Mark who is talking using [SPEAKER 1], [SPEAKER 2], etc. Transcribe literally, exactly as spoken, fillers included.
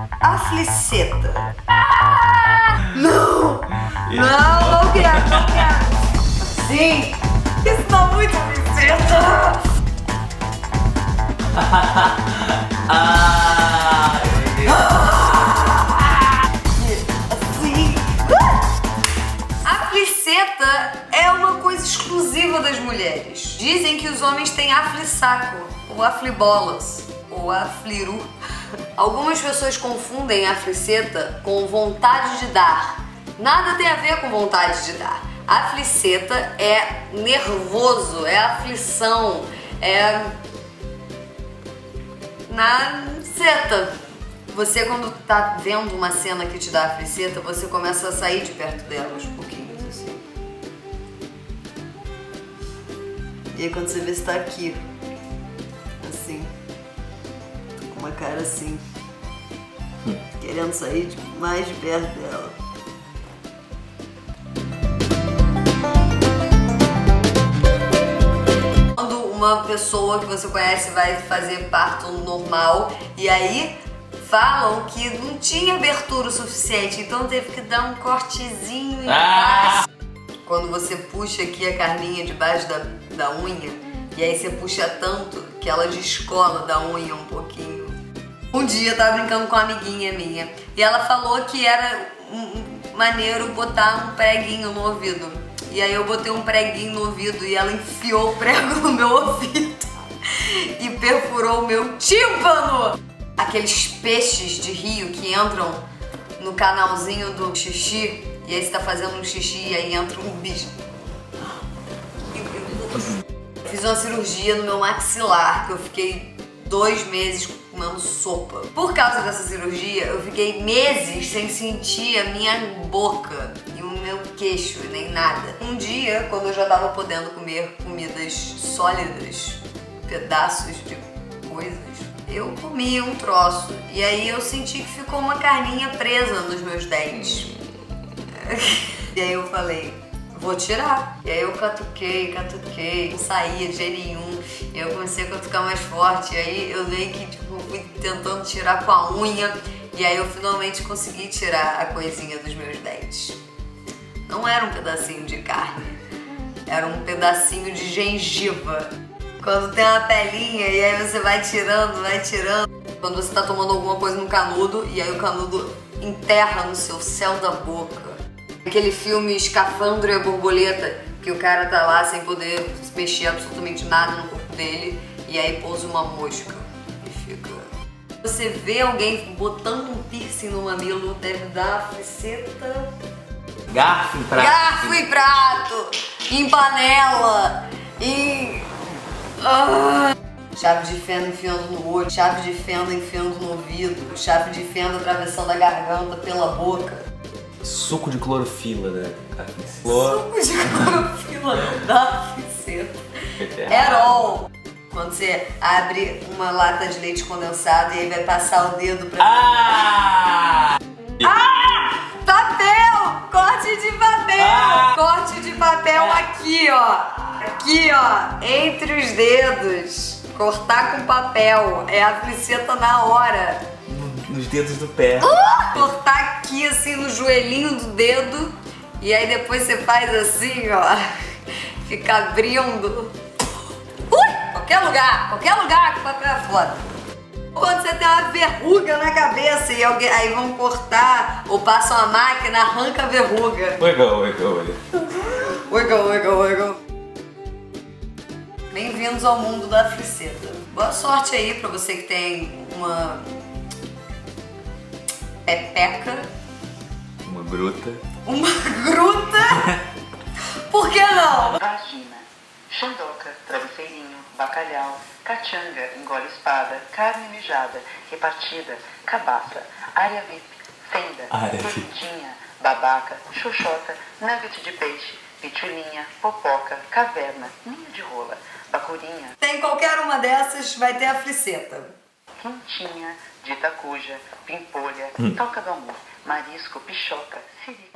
[SPEAKER 1] Afliceta. Não! Não, não quero, não quero. Sim! Isso tá muito afliceta.
[SPEAKER 2] Ah,
[SPEAKER 1] assim. Afliceta é uma coisa exclusiva das mulheres. Dizem que os homens têm aflissaco, ou aflibolas, ou afliru. Algumas pessoas confundem afliceta com vontade de dar. Nada tem a ver com vontade de dar. Afliceta é nervoso, é aflição, é na seta. Você, quando tá vendo uma cena que te dá afliceta, você começa a sair de perto dela uns pouquinhos, assim. E aí quando você vê, você tá aqui, assim, com uma cara assim, querendo sair de, mais de perto dela. Quando uma pessoa que você conhece vai fazer parto normal, e aí falam que não tinha abertura o suficiente, então teve que dar um cortezinho embaixo. Ah! Quando você puxa aqui a carninha debaixo da, da unha, e aí você puxa tanto que ela descola da unha um pouquinho. Um dia eu tava brincando com uma amiguinha minha, e ela falou que era um, um, maneiro botar um preguinho no ouvido. E aí eu botei um preguinho no ouvido e ela enfiou o prego no meu ouvido e perfurou o meu tímpano. Aqueles peixes de rio que entram no canalzinho do xixi, e aí você tá fazendo um xixi e aí entra um bicho. Eu fiz uma cirurgia no meu maxilar, que eu fiquei dois meses comendo sopa. Por causa dessa cirurgia, eu fiquei meses sem sentir a minha boca e o meu queixo, nem nada. Um dia, quando eu já tava podendo comer comidas sólidas, pedaços de coisas, eu comi um troço e aí eu senti que ficou uma carninha presa nos meus dentes. E aí eu falei, vou tirar. E aí eu catuquei, catuquei, não saía de jeito nenhum. E eu comecei a catucar mais forte. E aí eu meio que tipo, fui tentando tirar com a unha. E aí eu finalmente consegui tirar a coisinha dos meus dentes. Não era um pedacinho de carne, era um pedacinho de gengiva. Quando tem uma pelinha e aí você vai tirando, vai tirando. Quando você tá tomando alguma coisa no canudo e aí o canudo enterra no seu céu da boca. Aquele filme Escafandro e a Borboleta, que o cara tá lá sem poder mexer absolutamente nada no corpo dele e aí pousa uma mosca e fica... Você vê alguém botando um piercing no mamilo, deve dar afliceta.
[SPEAKER 2] Garfo em prato.
[SPEAKER 1] Garfo em prato, em panela, em... Ah. Chave de fenda enfiando no olho, chave de fenda enfiando no ouvido, chave de fenda atravessando a garganta pela boca.
[SPEAKER 2] Suco de clorofila, né?
[SPEAKER 1] Suco de clorofila não dá afliceta. Herol. Quando você abre uma lata de leite condensado e aí vai passar o dedo pra...
[SPEAKER 2] Ah!
[SPEAKER 1] Ah! Papel! Corte de papel! Ah! Corte de papel aqui, ó. Aqui, ó, entre os dedos. Cortar com papel. É a afliceta na hora.
[SPEAKER 2] Nos dedos do pé.
[SPEAKER 1] Uh! Cortar aqui, assim, no joelhinho do dedo. E aí depois você faz assim, ó. Fica abrindo. Ui! Qualquer lugar. Qualquer lugar que o papel é foda. Quando você tem uma verruga na cabeça e alguém, aí vão cortar ou passam a máquina, arranca a verruga.
[SPEAKER 2] Wiggle, wiggle, wiggle.
[SPEAKER 1] Wiggle, wiggle, wiggle. Bem-vindos ao mundo da afliceta. Boa sorte aí pra você que tem uma pepeca.
[SPEAKER 2] Uma gruta.
[SPEAKER 1] Uma gruta? Por que não?
[SPEAKER 3] Vagina, xandoca, travesseirinho, bacalhau, cachanga, engole espada, carne mijada, repartida, cabaça, área V I P, fenda, perguntinha, babaca, xoxota, nugget de peixe, pitulinha, popoca, caverna, ninho de rola, bacurinha.
[SPEAKER 1] Tem qualquer uma dessas, vai ter afliceta.
[SPEAKER 3] Quintinha, dita cuja, pimpolha, toca do amor, marisco, pichoca, siri.